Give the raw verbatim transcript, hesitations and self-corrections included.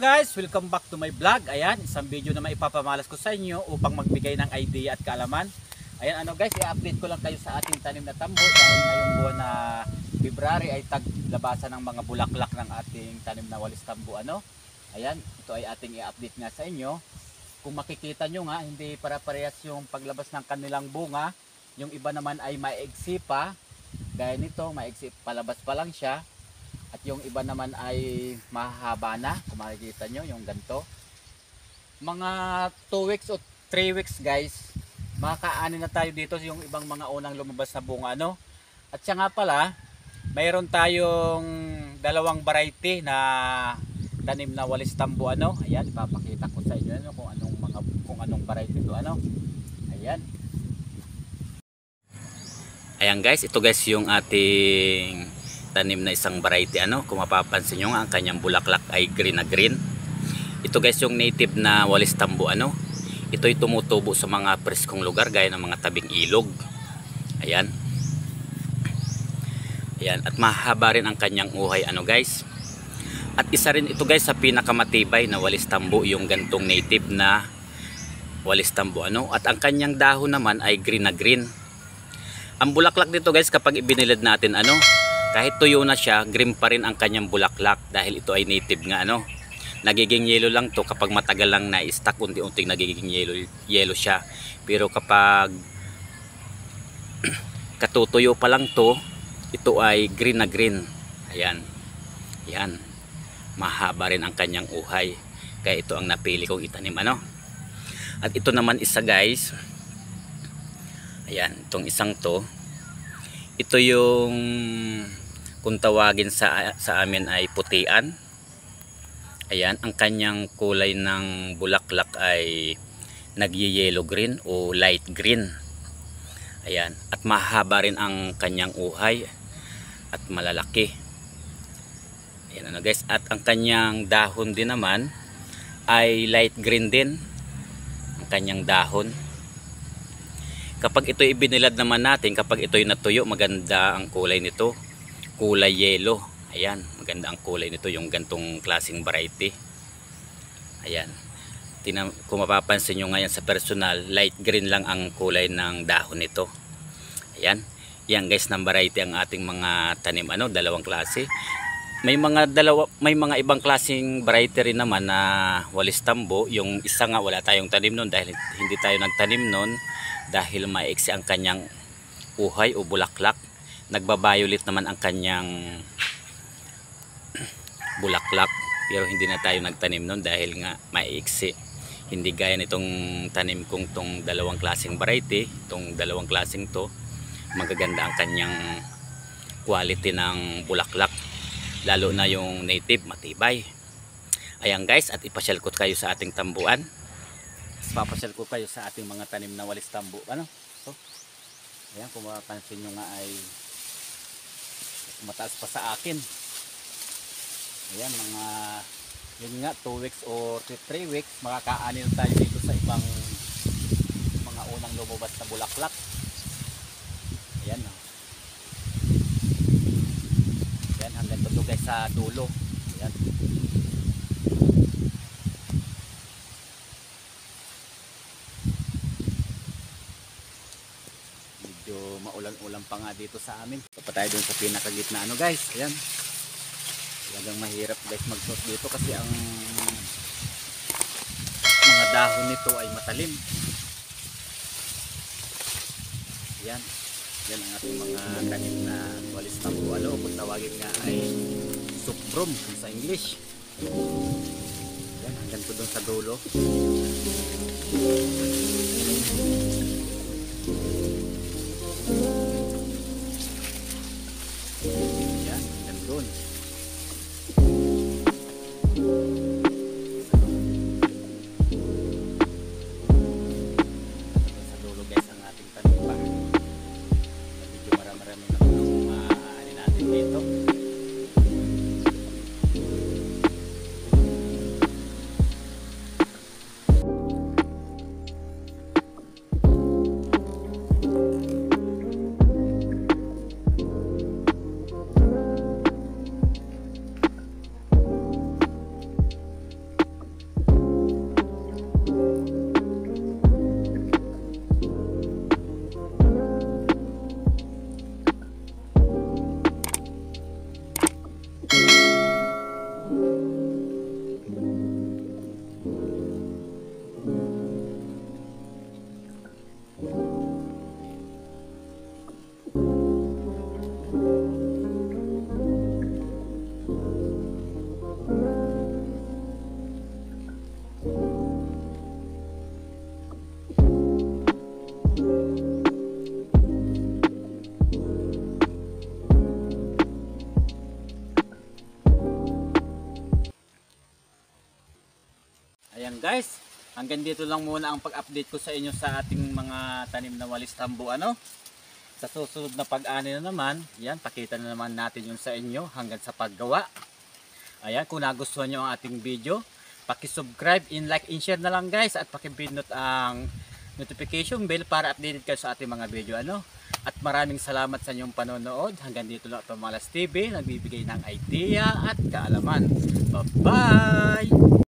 guys, welcome back to my vlog. Ayan, isang video na maipapamalas ko sa inyo upang magbigay ng idea at kaalaman. Ayan, ano guys, i-update ko lang kayo sa ating tanim na tambo dahil ngayong buwan na February ay taglabasan ng mga bulaklak ng ating tanim na walis tambo. Ano? Ayan, ito ay ating i-update nga sa inyo. Kung makikita nyo nga, hindi para-parehas yung paglabas ng kanilang bunga. Yung iba naman ay maigsi pa. Gaya nito, maigsi, palabas pa lang siya. At yung iba naman ay mahaba na, kung makikita nyo, yung ganito. Mga two weeks o three weeks guys, makakaani na tayo dito yung ibang mga unang lumabas na bunga. Ano? At siya nga pala, mayroon tayong dalawang variety na tanim na walis tambo. Ano? Ayan, ipapakita ko sa inyo ano, kung anong mga kung anong variety ito. Ano? Ayan. Ayan guys, ito guys yung ating tanim na isang variety. Ano, kung mapapansin nyo nga, ang kanyang bulaklak ay green na green. Ito guys yung native na walis tambo. Ano, ito ay tumutubo sa mga preskong lugar gaya ng mga tabing ilog. Ayan. Ayan, at mahaba rin ang kanyang uhay. Ano guys, at isa rin ito guys sa pinakamatibay na walis tambo, yung gantong native na walis tambo. Ano, at ang kanyang dahon naman ay green na green. Ang bulaklak dito guys, kapag ibinilad natin, ano, kahit tuyo na siya, green pa rin ang kanyang bulaklak dahil ito ay native nga. Ano, nagiging yellow lang to kapag matagal lang na-stack, unti-unting nagiging yellow, yellow siya. Pero kapag katutuyo pa lang to, ito ay green na green. Ayan. Ayan. Mahaba rin ang kanyang uhay. Kaya ito ang napili kong itanim. Ano? At ito naman isa guys. Ayan, itong isang to. Ito yung kung tawagin sa, sa amin ay putian. Ayan, ang kanyang kulay ng bulaklak ay nagye-yellow green o light green. Ayan, at mahaba rin ang kanyang uhay at malalaki. Ayan ano guys, at ang kanyang dahon din naman ay light green din. Ang kanyang dahon. Kapag ito ibinilad naman natin, kapag ito'y natuyo, maganda ang kulay nito. Kulay yellow. Ayan, maganda ang kulay nito, yung gantong klaseng variety. Ayan. Tina, kung mapapansin nyo ngayon sa personal, light green lang ang kulay ng dahon nito. Ayan. Yan guys, ng variety ang ating mga tanim. Ano, dalawang klase. May mga dalawa, may mga ibang klaseng variety rin naman na walis tambo. Yung isa nga wala tayong tanim noon dahil hindi tayo nagtanim noon dahil maiksi ang kanyang uhay o bulaklak. Nagba-violet naman ang kanyang bulaklak, pero hindi na tayo nagtanim noon dahil nga maiksi. Hindi gaya nitong tanim kong tong dalawang klaseng variety, itong dalawang klaseng to, magaganda ang kanyang quality ng bulaklak. Lalo na yung native, matibay. Ayan guys, at ipasyal ko kayo sa ating tambuan. Papasyal ko kayo sa ating mga tanim na walis tambo. Ano? So, ayan, kung mapapansin nyo nga ay mataas pa sa akin. Ayan, mga yun nga, two weeks or three weeks, makakaanin tayo dito sa ibang mga unang lumabas na bulaklak. Ayan, oh. Ayan, hanggang tulo guys sa dulo. Ayan. Medyo maulan-ulan pa nga dito sa amin. Ito pa tayo dun sa pinakagitna. Ano guys, ayan. Talagang mahirap guys magsuot dito kasi ang mga dahon nito ay matalim. Ayan. Yan ang ating mga tanim na walis tambo. Ano, kung tawagin nga ay suprum sa English. Ayan, hanggang to dun sa dulo. Ayan, hanggang dun. Sa dulo guys ang ating tanim pa. Medyo marami-rami na kung maaani natin dito. hanggang dito lang muna ang pag-update ko sa inyo sa ating mga tanim na walis tambo. Ano? Sa susunod na pag-ani na naman, yan, pakita na naman natin yung sa inyo hanggang sa paggawa. Ayan, kung nagustuhan nyo ang ating video, paki-subscribe, in like, in share na lang guys, at paki-pindot ang notification bell para updated kayo sa ating mga video. Ano? At maraming salamat sa inyong panonood. Hanggang dito lang ito Malas T V, nagbibigay ng idea at kaalaman. Bye-bye!